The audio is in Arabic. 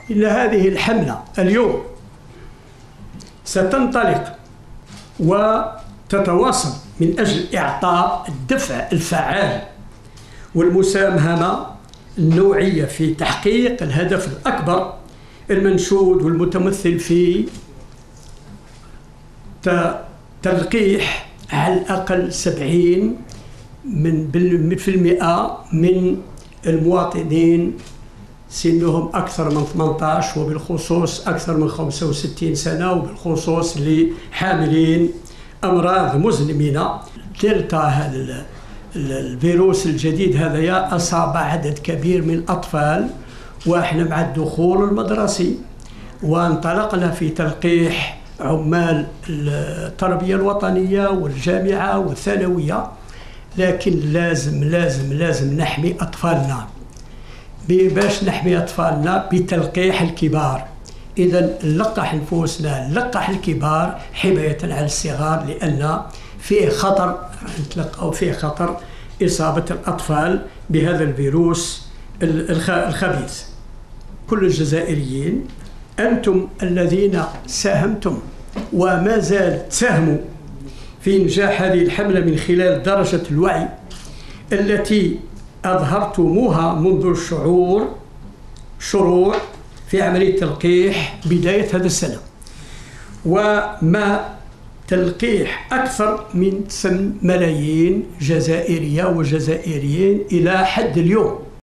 إن هذه الحملة اليوم ستنطلق وتتواصل من أجل إعطاء الدفع الفعال والمساهمة النوعية في تحقيق الهدف الأكبر المنشود والمتمثل في تلقيح على الأقل 70% من المواطنين سنهم أكثر من 18 وبالخصوص أكثر من 65 سنة، وبالخصوص لحاملين أمراض مزمنة. دلتا هذا الفيروس الجديد هذا أصاب عدد كبير من الأطفال، وإحنا مع الدخول المدرسي وانطلقنا في تلقيح عمال التربية الوطنية والجامعة والثانوية، لكن لازم نحمي أطفالنا. باش نحمي أطفالنا بتلقيح الكبار، إذا نلقح نفوسنا، نلقح الكبار حماية على الصغار، لأن فيه خطر نتلقاو فيه خطر إصابة الأطفال بهذا الفيروس الخبيث. كل الجزائريين، أنتم الذين ساهمتم وما زال تساهموا في إنجاح هذه الحملة من خلال درجة الوعي التي أظهرتموها منذ الشروع في عملية تلقيح بداية هذا السنة، وما تلقيح أكثر من 8 ملايين جزائرية وجزائريين إلى حد اليوم.